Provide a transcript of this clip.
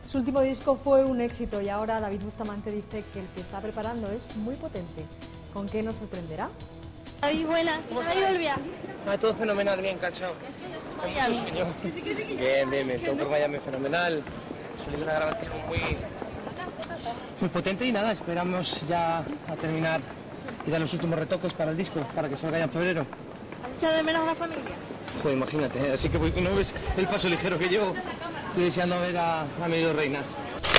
Su último disco fue un éxito y ahora David Bustamante dice que el que está preparando es muy potente. ¿Con qué nos sorprenderá? David, buena. ¿Cómo ha ido el viaje? Todo fenomenal, bien cansado. Bien. Todo por Miami fenomenal. Salió una grabación muy potente y nada, esperamos ya a terminar y dar los últimos retoques para el disco, para que salga ya en febrero. ¿Has echado de menos a la familia? Joder, imagínate, así que no ves el paso ligero que llevo. Estoy deseando ver a mis dos reinas.